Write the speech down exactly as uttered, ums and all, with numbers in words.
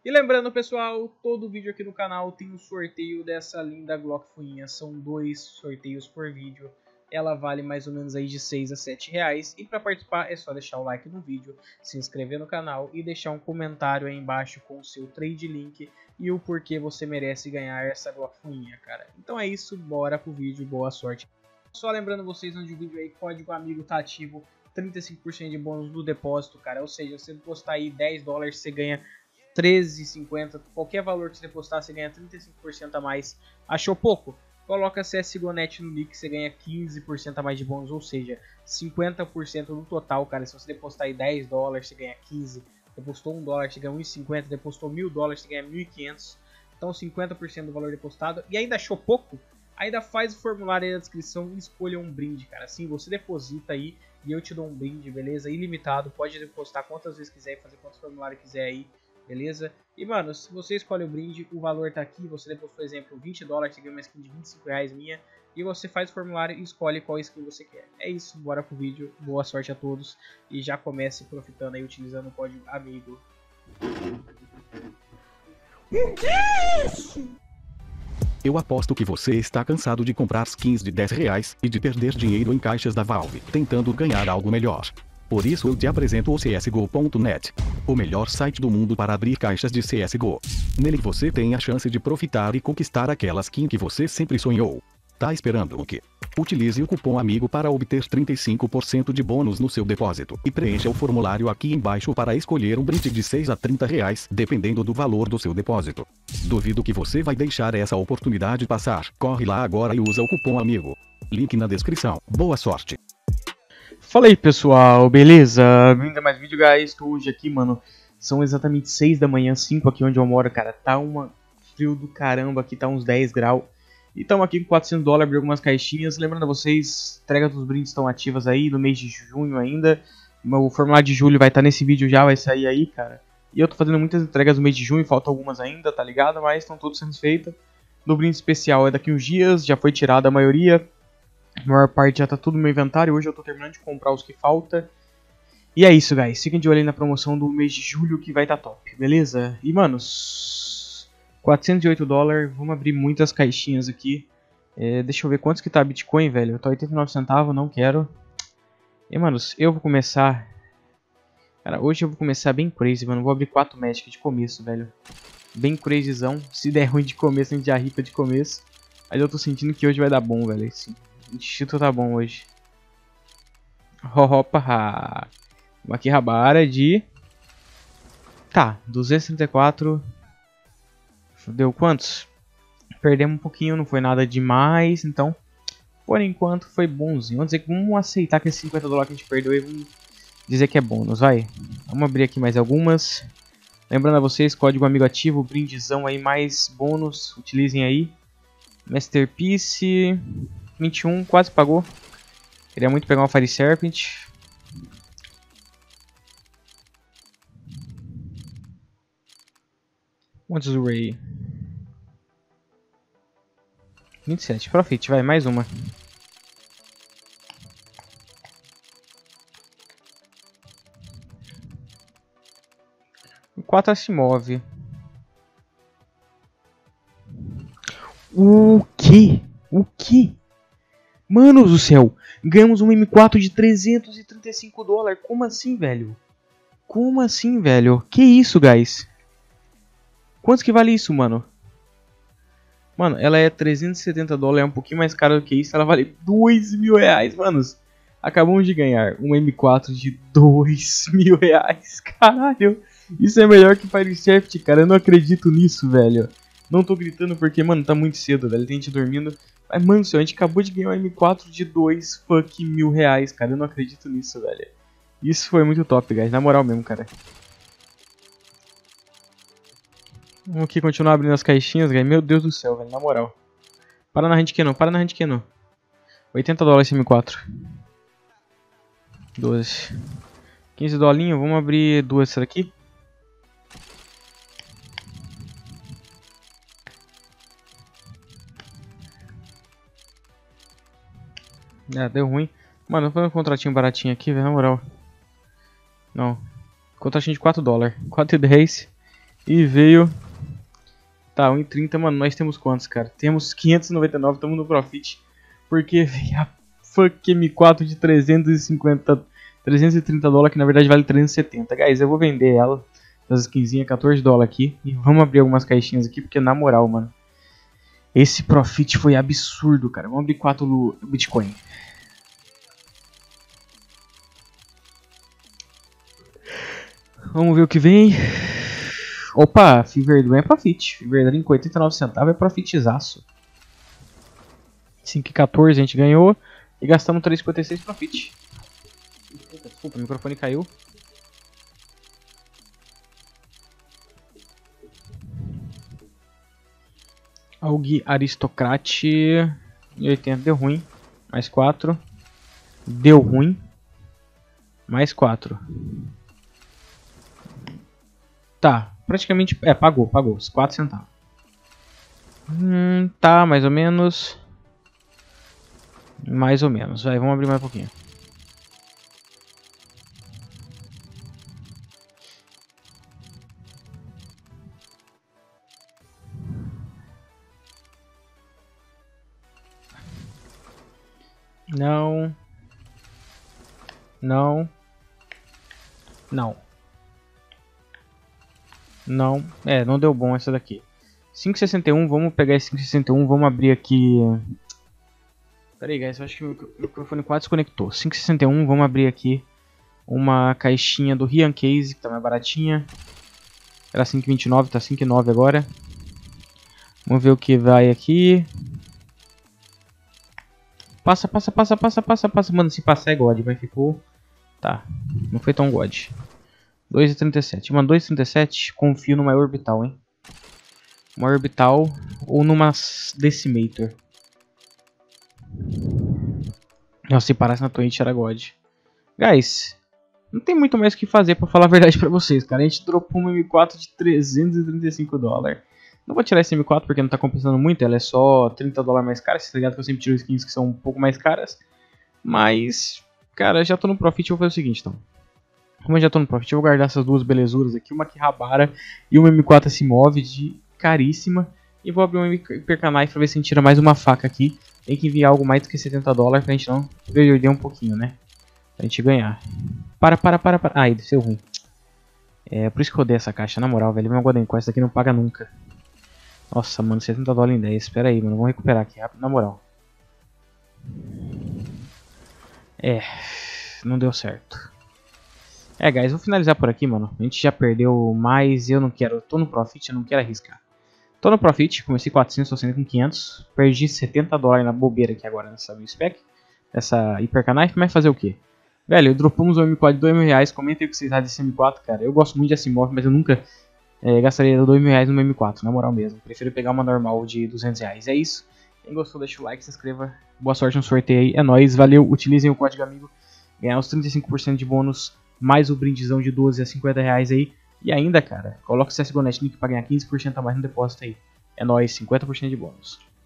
E lembrando, pessoal, todo vídeo aqui no canal tem um sorteio dessa linda Glock Fuinha. São dois sorteios por vídeo. Ela vale mais ou menos aí de seis a sete reais. E para participar é só deixar o like no vídeo, se inscrever no canal e deixar um comentário aí embaixo com o seu trade link e o porquê você merece ganhar essa Glock Fuinha, cara. Então é isso, bora pro vídeo e boa sorte. Só lembrando vocês, onde o vídeo aí, código amigo tá ativo, trinta e cinco por cento de bônus do depósito, cara. Ou seja, você postar aí dez dólares, você ganha treze e cinquenta. Qualquer valor que você postar, você ganha trinta e cinco por cento a mais. Achou pouco? Coloca C S G O Net no nick, você ganha quinze por cento a mais de bônus, ou seja, cinquenta por cento no total, cara. Se você depositar aí dez dólares, você ganha quinze. Depositou um dólar, você ganha um e cinquenta. Depositou mil dólares, você ganha mil e quinhentos. Então cinquenta por cento do valor depositado. E ainda achou pouco? Ainda faz o formulário aí na descrição e escolha um brinde, cara. Assim, você deposita aí e eu te dou um brinde, beleza? Ilimitado, pode depositar quantas vezes quiser e fazer quantos formulários quiser aí, beleza? E, mano, se você escolhe o brinde, o valor tá aqui. Você depositou, por exemplo, vinte dólares, você ganha uma skin de vinte e cinco reais minha. E você faz o formulário e escolhe qual skin você quer. É isso, bora pro vídeo. Boa sorte a todos. E já comece profitando aí, utilizando o código AMIGO. O que é isso? Eu aposto que você está cansado de comprar skins de dez reais e de perder dinheiro em caixas da Valve, tentando ganhar algo melhor. Por isso eu te apresento o C S G O ponto net, o melhor site do mundo para abrir caixas de C S G O. Nele você tem a chance de profitar e conquistar aquela skin que você sempre sonhou. Tá esperando o quê? Utilize o cupom AMIGO para obter trinta e cinco por cento de bônus no seu depósito e preencha o formulário aqui embaixo para escolher um brinde de seis a trinta reais, dependendo do valor do seu depósito. Duvido que você vai deixar essa oportunidade passar. Corre lá agora e usa o cupom AMIGO. Link na descrição. Boa sorte! Fala aí, pessoal, beleza? Bem-vindo a mais vídeo, guys. Estou hoje aqui, mano. São exatamente seis da manhã, cinco aqui onde eu moro, cara. Tá um frio do caramba aqui, tá uns dez graus. E estamos aqui com quatrocentos dólares, abri algumas caixinhas. Lembrando a vocês, entregas dos brindes estão ativas aí no mês de junho ainda. O formulário de julho vai estar nesse vídeo já, vai sair aí, cara. E eu tô fazendo muitas entregas no mês de junho, faltam algumas ainda, tá ligado? Mas estão todas sendo feitas. No brinde especial é daqui uns dias, já foi tirada a maioria. A maior parte já tá tudo no meu inventário. Hoje eu tô terminando de comprar os que falta. E é isso, guys. Fiquem de olho aí na promoção do mês de julho que vai tá top, beleza? E, manos, quatrocentos e oito dólares. Vamos abrir muitas caixinhas aqui. É, deixa eu ver quantos que tá Bitcoin, velho. Tá oitenta e nove centavos, não quero. E, manos, eu vou começar... Cara, hoje eu vou começar bem crazy, mano. Vou abrir quatro Magic de começo, velho. Bem crazyzão. Se der ruim de começo, a gente já ripa de começo. Mas eu tô sentindo que hoje vai dar bom, velho. Sim. O instituto tá bom hoje. Opa! Aqui rabara de... Tá, duzentos e trinta e quatro. Deu quantos? Perdemos um pouquinho, não foi nada demais. Então, por enquanto foi bonzinho. Vamos dizer que vamos aceitar que esses cinquenta dólares que a gente perdeu e vamos dizer que é bônus, vai. Vamos abrir aqui mais algumas. Lembrando a vocês, código amigo ativo, brindezão aí, mais bônus. Utilizem aí. Masterpiece... vinte e um, quase pagou. Queria muito pegar uma Fire Serpent. What's the Ray? vinte e sete, Profit, vai, mais uma. O quatro se move. O que? O que? Manos do céu, ganhamos um M quatro de trezentos e trinta e cinco dólares. Como assim, velho? Como assim, velho? Que isso, guys? Quanto que vale isso, mano? Mano, ela é trezentos e setenta dólares, é um pouquinho mais cara do que isso. Ela vale dois mil reais, manos. Acabamos de ganhar um M quatro de dois mil reais. Caralho, isso é melhor que Fire Shaft, cara. Eu não acredito nisso, velho. Não tô gritando porque, mano, tá muito cedo, velho. Tem gente dormindo. Mas, mano, a gente acabou de ganhar um M quatro de dois fuck mil reais, cara. Eu não acredito nisso, velho. Isso foi muito top, guys. Na moral mesmo, cara. Vamos aqui continuar abrindo as caixinhas, guys. Meu Deus do céu, velho. Na moral. Para na handcan, para na handcan. oitenta dólares esse M quatro. doze. quinze dolinhos. Vamos abrir duas dessas aqui. Ah, deu ruim. Mano, foi um contratinho baratinho aqui, velho, na moral. Não. Contratinho de quatro dólares. quatro e dez. E veio... Tá, um e trinta, mano, nós temos quantos, cara? Temos quinhentos e noventa e nove, estamos no profit. Porque veio a fuck M quatro de trezentos e cinquenta, trezentos e trinta dólares, que na verdade vale trezentos e setenta. Guys, eu vou vender ela, as skinzinhas, quatorze dólares aqui. E vamos abrir algumas caixinhas aqui, porque na moral, mano, esse profit foi absurdo, cara. Vamos abrir quatro Bitcoin. Vamos ver o que vem. Opa, Fever é profit. Fever Drink oitenta e nove centavos é profitzaço. cinco e quatorze a gente ganhou. E gastamos três e cinquenta e seis profit. Desculpa, o microfone caiu. Alg Aristocrate oitenta deu ruim. Mais quatro. Deu ruim. Mais quatro. Tá, praticamente. É, pagou, pagou. Os quatro centavos. Hum, tá, mais ou menos. Mais ou menos. Vai, vamos abrir mais um pouquinho. Não. Não. Não. Não. É, não deu bom essa daqui. cinco e sessenta e um, vamos pegar esse cinco e sessenta e um, vamos abrir aqui. Pera aí, guys, eu acho que o microfone quase desconectou. cinco e sessenta e um, vamos abrir aqui uma caixinha do Rian Case, que tá mais baratinha. Era cinco e vinte e nove, tá cinco e nove agora. Vamos ver o que vai aqui. Passa, passa, passa, passa, passa, passa. Mano, se passar é God, mas ficou... Tá, não foi tão God. dois e trinta e sete. Mano, dois e trinta e sete, confio numa orbital, hein. Uma orbital ou numa decimator. Nossa, se parasse na Twitch era God. Guys, não tem muito mais o que fazer pra falar a verdade pra vocês, cara. A gente dropou uma M quatro de trezentos e trinta e cinco dólares. Não vou tirar essa M quatro porque não tá compensando muito. Ela é só trinta dólares mais cara. Você tá ligado que eu sempre tiro skins que são um pouco mais caras. Mas, cara, já tô no profit. Eu vou fazer o seguinte, então. Como eu já tô no profit, eu vou guardar essas duas belezuras aqui. Uma Akihabara e uma M quatro S-Move de caríssima. E vou abrir uma Hyperknife pra ver se a gente tira mais uma faca aqui. Tem que enviar algo mais do que setenta dólares pra gente não perder um pouquinho, né? Pra gente ganhar. Para, para, para, para. Ai, desceu ruim. É por isso que eu odeio essa caixa, na moral, velho. Meu Golden Coin, essa daqui não paga nunca. Nossa, mano, setenta dólares em dez. Espera aí, mano. Vamos recuperar aqui rápido, na moral. É, não deu certo. É, guys, vou finalizar por aqui, mano. A gente já perdeu mais. Eu não quero. Eu tô no profit, eu não quero arriscar. Tô no profit, comecei quatrocentos, tô saindo com quinhentos. Perdi setenta dólares na bobeira aqui agora nessa spec. Essa Hyperknife, mas fazer o que? Velho, dropamos o M quatro de dois mil reais. Comentem o que vocês acham desse M quatro, cara. Eu gosto muito de S-Move, mas eu nunca é, gastaria dois mil reais no M quatro, na moral mesmo. Prefiro pegar uma normal de duzentos reais. É isso. Quem gostou, deixa o like, se inscreva. Boa sorte no sorteio aí. É nóis, valeu. Utilizem o código amigo. Ganhar os trinta e cinco por cento de bônus. Mais o brindezão de doze a cinquenta reais aí. E ainda, cara, coloca o C S G O Net Link pra ganhar quinze por cento a mais no depósito aí. É nóis, cinquenta por cento de bônus.